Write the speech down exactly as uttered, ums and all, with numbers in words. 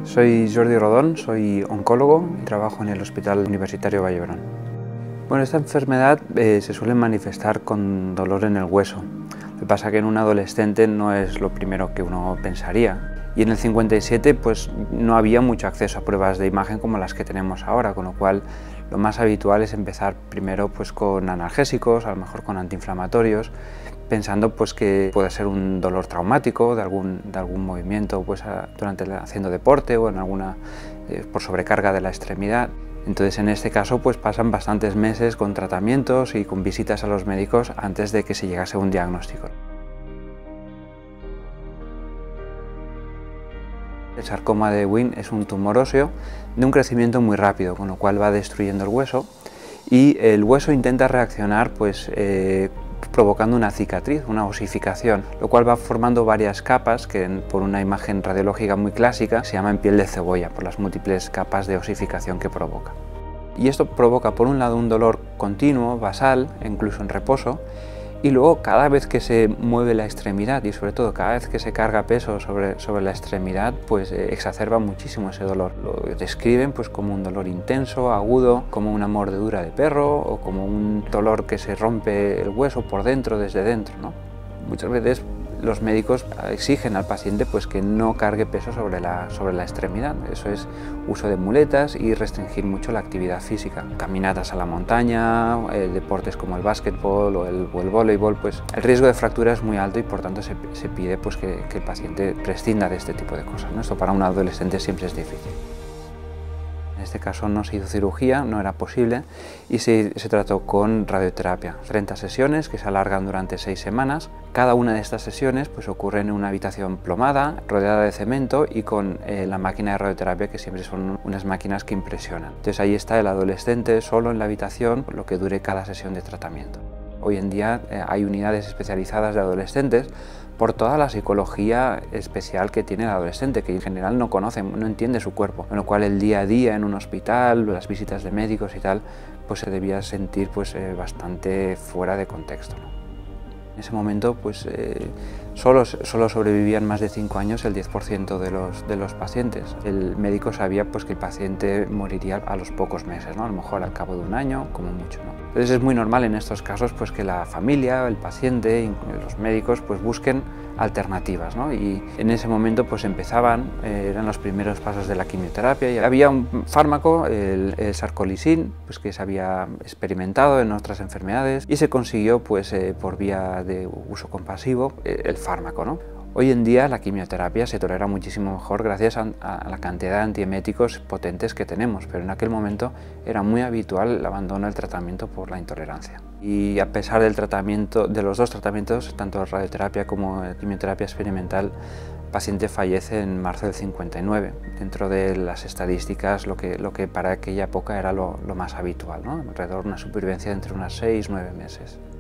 Soy Jordi Rodón, soy oncólogo y trabajo en el Hospital Universitario Vall d'Hebron. Bueno, esta enfermedad eh, se suele manifestar con dolor en el hueso. Lo que pasa es que en un adolescente no es lo primero que uno pensaría. Y en el cincuenta y siete pues, no había mucho acceso a pruebas de imagen como las que tenemos ahora, con lo cual lo más habitual es empezar primero pues, con analgésicos, a lo mejor con antiinflamatorios, pensando pues, que puede ser un dolor traumático de algún, de algún movimiento pues, a, durante la, haciendo deporte o en alguna, eh, por sobrecarga de la extremidad. Entonces en este caso pues, pasan bastantes meses con tratamientos y con visitas a los médicos antes de que se llegase a un diagnóstico. El sarcoma de Ewing es un tumor óseo de un crecimiento muy rápido, con lo cual va destruyendo el hueso y el hueso intenta reaccionar pues, eh, provocando una cicatriz, una osificación, lo cual va formando varias capas que por una imagen radiológica muy clásica se llaman piel de cebolla, por las múltiples capas de osificación que provoca. Y esto provoca por un lado un dolor continuo, basal, incluso en reposo, y luego cada vez que se mueve la extremidad y sobre todo cada vez que se carga peso sobre, sobre la extremidad, pues eh, exacerba muchísimo ese dolor. Lo describen pues, como un dolor intenso, agudo, como una mordedura de perro o como un dolor que se rompe el hueso por dentro, desde dentro, ¿no? Muchas veces los médicos exigen al paciente pues, que no cargue peso sobre la, sobre la extremidad. Eso es uso de muletas y restringir mucho la actividad física. Caminatas a la montaña, eh, deportes como el básquetbol o el, o el voleibol, pues el riesgo de fractura es muy alto y por tanto se, se pide pues, que, que el paciente prescinda de este tipo de cosas, ¿no? Esto para un adolescente siempre es difícil. En este caso no se hizo cirugía, no era posible y se, se trató con radioterapia. treinta sesiones que se alargan durante seis semanas. Cada una de estas sesiones pues, ocurre en una habitación plomada, rodeada de cemento y con eh, la máquina de radioterapia, que siempre son unas máquinas que impresionan. Entonces ahí está el adolescente solo en la habitación, lo que dure cada sesión de tratamiento. Hoy en día eh, hay unidades especializadas de adolescentes por toda la psicología especial que tiene el adolescente, que en general no conoce, no entiende su cuerpo, con lo cual el día a día en un hospital, las visitas de médicos y tal, pues se debía sentir pues, eh, bastante fuera de contexto, ¿no? En ese momento pues, eh, solo, solo sobrevivían más de cinco años el diez por ciento de los, de los pacientes. El médico sabía pues, que el paciente moriría a los pocos meses, ¿no? A lo mejor al cabo de un año, como mucho, ¿no? Entonces es muy normal en estos casos pues, que la familia, el paciente, los médicos pues, busquen alternativas, ¿no? Y en ese momento pues, empezaban, eh, eran los primeros pasos de la quimioterapia y había un fármaco, el, el sarcolisín, pues, que se había experimentado en otras enfermedades y se consiguió pues, eh, por vía de uso compasivo eh, el fármaco, ¿no? Hoy en día la quimioterapia se tolera muchísimo mejor gracias a, a la cantidad de antieméticos potentes que tenemos, pero en aquel momento era muy habitual el abandono del tratamiento por la intolerancia. Y a pesar del tratamiento, de los dos tratamientos, tanto radioterapia como quimioterapia experimental, el paciente fallece en marzo del cincuenta y nueve, dentro de las estadísticas lo que, lo que para aquella época era lo, lo más habitual, ¿no? Alrededor de una supervivencia de entre unas seis y nueve meses.